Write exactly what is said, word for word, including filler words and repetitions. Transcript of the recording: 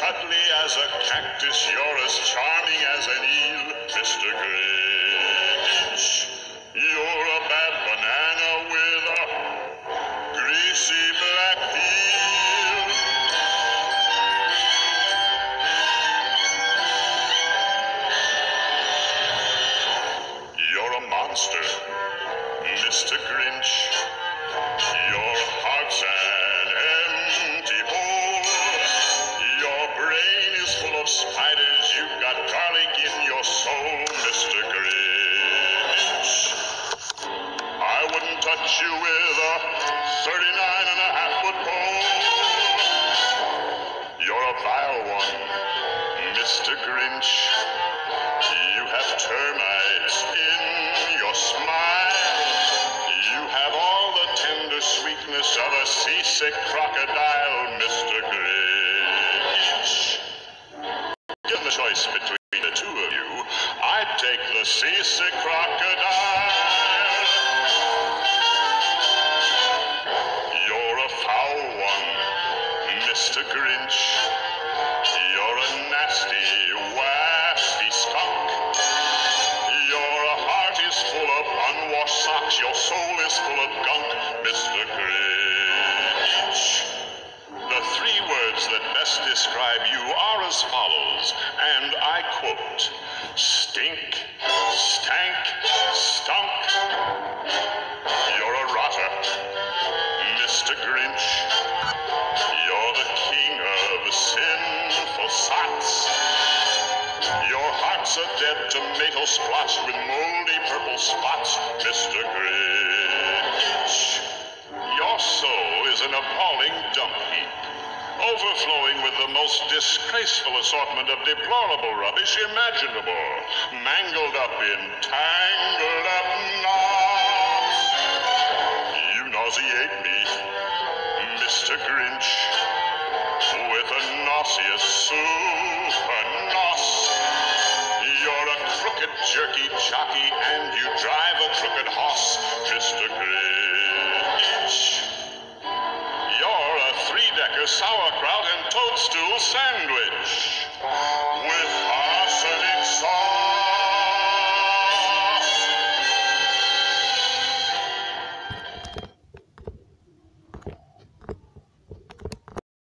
cuddly as a cactus, you're as charming as an eel, Mister Grinch. You're a bad banana with a greasy black peel. You're a monster, Mister Grinch. Your heart's an empty hole. Your brain is full of spiders. You've got garlic in your soul, Mister Grinch. I wouldn't touch you with a thirty-nine and a half foot pole. You're a vile one, Mister Grinch. You have termites in your smile. You have all the tender sweetness of a seasick crocodile, Mister Grinch. Given the choice between the two of you, I'd take the seasick crocodile. You're a foul one, Mister Grinch. You're a nasty, wasty skunk. Your heart is full of unwashed socks. Your soul is full of gunk, Mister Grinch. The three words that best describe you are as follows, and I quote: stink, stank, stunk. You're a rotter, Mister Grinch. You're the king of sinful sots. Your heart's a dead tomato splotched with moldy purple spots, Mister Grinch. Your soul is an appalling dump heap, overflowing with the most disgraceful assortment of deplorable rubbish imaginable, mangled up in tangled up knots. You nauseate me, Mister Grinch, with a nauseous super nos. You're a crooked jerky jockey and you drive a crooked hoss, Mister Grinch. You're a three-decker sauerkraut and toadstool sandwich with